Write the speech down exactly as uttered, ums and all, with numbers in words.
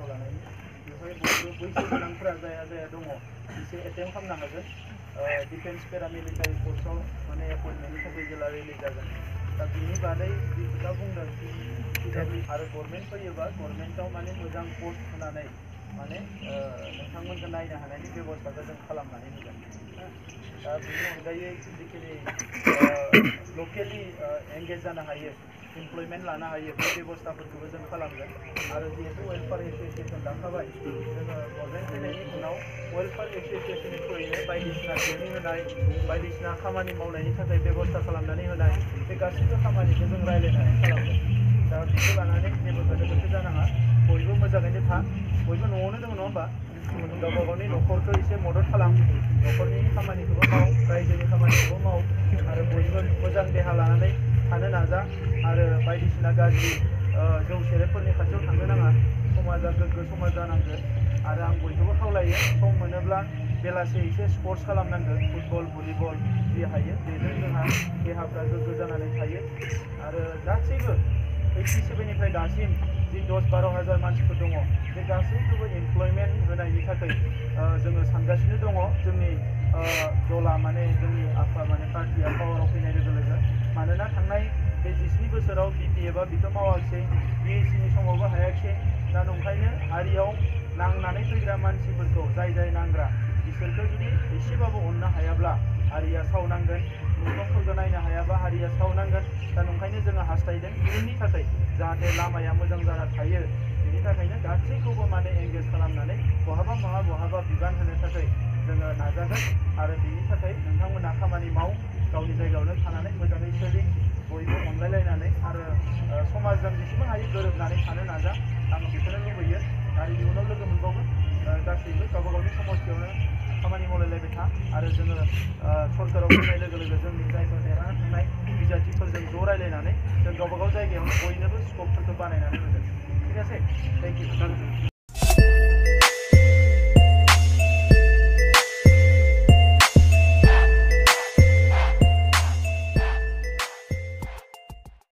लानायनि बेवहाय बयबो बैसो गोनांफोरा जाया जाया दङ बिसोर एटेम्प खालामनो हागोन डिफेन्स पेरामिलिटारि कर्सआव माने एपइन्टमेन्टनि थाखाय जेला रिलिज जागोन दा बिनि बादै जि खोथा बुंदों आरो गभर्नमेन्ट फैयोबा गभर्नमेन्टआव माने मोजां पस्ट होनानै माने नोंथांमोनखौ नायनो हानायनि बेबस्थाखौ जों खालामनानै होगोन दा बेनि अनगायै जिखिनि लकेलि एंगेज जानो हायो एमप्लयमेन्ट लानो हायो बे बेबस्थाफोरखौबो जों खालामगोन आरो जिहेतु वेलफेयार एसोसिएसन दाखाबाय जोङो गभर्नमेन्ट फैनायनि उनाव वेलफेयार एसोसिएसननि थ्रुयैनो बायदिसिना ट्रेनिं होनाय बायदिसिना खामानि मावनायनि थाखाय बेबस्था खालामनानै होनाय बे गासैबो खामानिखौ जों रायज्लायनानै खालामगोन दा बेखौ लानानै जेबो गोनो गोथो जानाङा बयबो मोजाङैनो था बयबो न'आवनो दङ नङा होमबा गावबा गावनि न'खरखौ एसे मदद खालाम न'खरनि खामानिखौबो माव रायजोनि खामानिखौबो माव आरो बयबो मोजां देहा लानानै थानो नाजा आरो बायदिसिना गाज्रि जौ सेरेबफोरनि खाथियाव थांनो नाङा समाजा गोग्गो समाज जानांगोन आरो आं बयखौबो खावलायो सम मोनोब्ला बेलासे एसे स्पर्ट्स खालामनांगोन फुटबल भलिबल जि हायो बेजों जोंहा देहाफ्रा गोग्गो जानानै थायो आरो गासैबो ओइटि सेभेननिफ्राय दासिम जि दस बार' हाजार मानसिफोर दङ बे गासैखौबो एमप्लयमेन्ट होनायनि थाखाय जोङो सानगासिनो दङ जोंनि दला माने जोंनि आफा माने पार्टिया पावाराव फैनाय लोगो लोगो मानोना थांनाय बे जिस्नि बोसोराव बिपि एबा बिखौ मावाखिसै बिएसिनि समावबो हायाखिसै दा नंखायनो हारियाव नांनानै फैग्रा मानसिफोरखौ जाय जाय नांग्रा बिसोरखौ जुदि एसेबाबो अननो हायाब्ला हारिया सावनांगोन मुंख्लंफोरखौ नायनो हायाबा हारिया सावनांगोन दा नंखायनो जोङो हास्थायदों इयुननि थाखाय जाहाथे लामाया मोजां जाना थायो बेनि थाखायनो गासैखौबो माने एंगेज खालामनानै बहाबा बहा बहाबा बिबान होनो थाखाय जोङो नाजागोन आरो बेनि थाखाय नोंथांमोना खामानि माव गावनि जायगायावनो थानानै मोजाङै सोलि बयबो अनलायलायनानै आरो समाजजों जेसेबां हायो गोरोबनानै थानो नाजा आं बेखौनो लुबैयो आरो इयुनाव लोगो मोनबावगोन गासैबो गावबा गावनि समस्थियावनो खामानि मावलायलायबाय था आरो जोङो सरकाराव फैनाय लोगो लोगो जोंनि जायफोर देरहाना थांनाय बिजाथिफोरजों ज' रायलायनानै जों गावबा गाव जायगायावनो बयनोबो स्कपफोरखौ बानायनानै होगोन ठीक আছে थेंक इउ